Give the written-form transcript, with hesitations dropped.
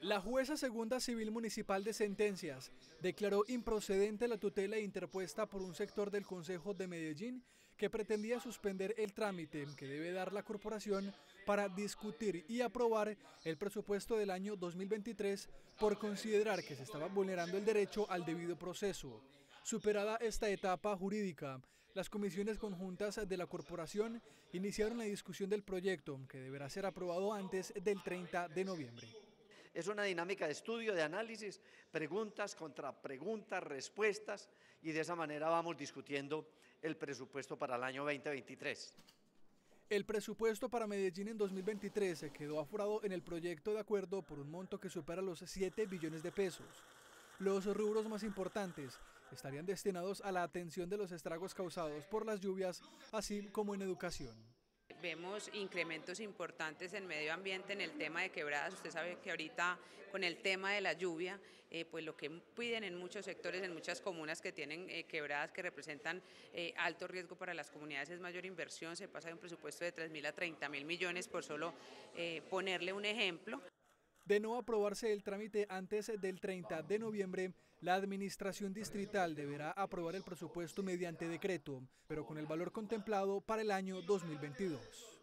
La jueza segunda civil municipal de Sentencias declaró improcedente la tutela interpuesta por un sector del Concejo de Medellín que pretendía suspender el trámite que debe dar la corporación para discutir y aprobar el presupuesto del año 2023 por considerar que se estaba vulnerando el derecho al debido proceso. Superada esta etapa jurídica, las comisiones conjuntas de la corporación iniciaron la discusión del proyecto que deberá ser aprobado antes del 30 de noviembre. Es una dinámica de estudio, de análisis, preguntas contra preguntas, respuestas, y de esa manera vamos discutiendo el presupuesto para el año 2023. El presupuesto para Medellín en 2023 quedó aforado en el proyecto de acuerdo por un monto que supera los 7 billones de pesos. Los rubros más importantes estarían destinados a la atención de los estragos causados por las lluvias, así como en educación. Vemos incrementos importantes en medio ambiente en el tema de quebradas. Usted sabe que ahorita con el tema de la lluvia, pues lo que piden en muchos sectores, en muchas comunas que tienen quebradas que representan alto riesgo para las comunidades es mayor inversión. Se pasa de un presupuesto de 3.000 a 30.000 millones por solo ponerle un ejemplo. De no aprobarse el trámite antes del 30 de noviembre, la administración distrital deberá aprobar el presupuesto mediante decreto, pero con el valor contemplado para el año 2022.